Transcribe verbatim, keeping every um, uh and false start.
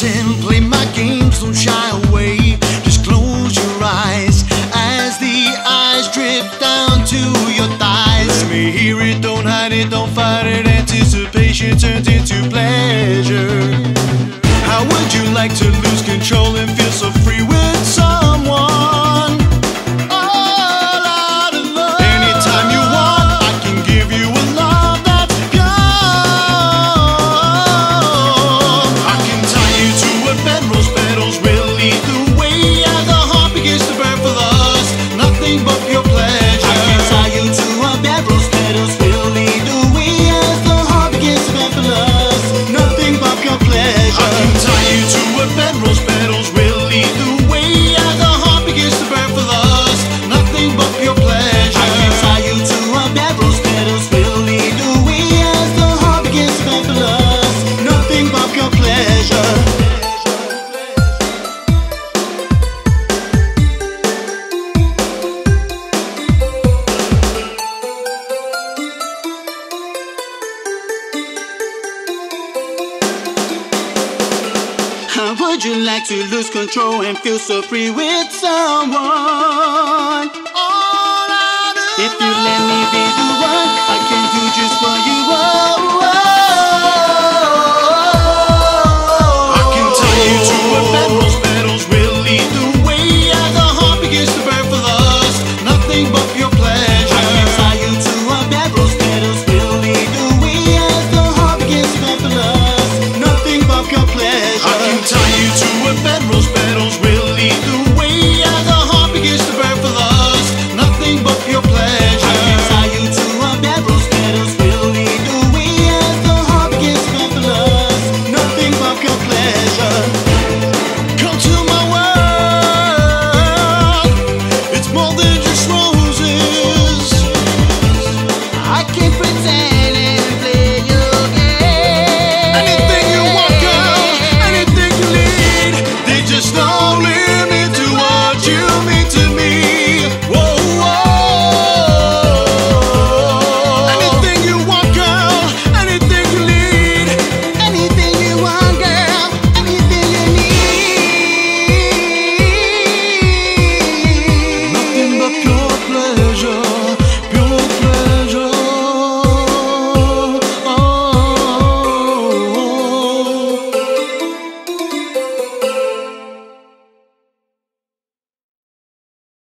listen, play my games, don't shy away. Just close your eyes as the eyes drip down to your thighs. Let me hear it, don't hide it, don't fight it. Anticipation turns into pleasure. How would you like to lose control and feel so free with someone? All out of love. Anytime you want, I can give you a love that's pure. I can tie you to a bed, rose petals will lead the way as the heart begins to burn for lust. Nothing but pure pleasure. I can tie you to a bed, rose petals will lead the way as the heart begins to burn for lust. Nothing but pure pleasure. I can tie you to a bed, rose petals will lead the way as the heart begins to burn for lust. Nothing but pure pleasure. I can tie you to a bed, rose petals will lead the way as the heart begins to burn for lust. Nothing but pure pleasure. How would you like to lose control and feel so free with someone? All out of If you let me be the one, I can do just what you want.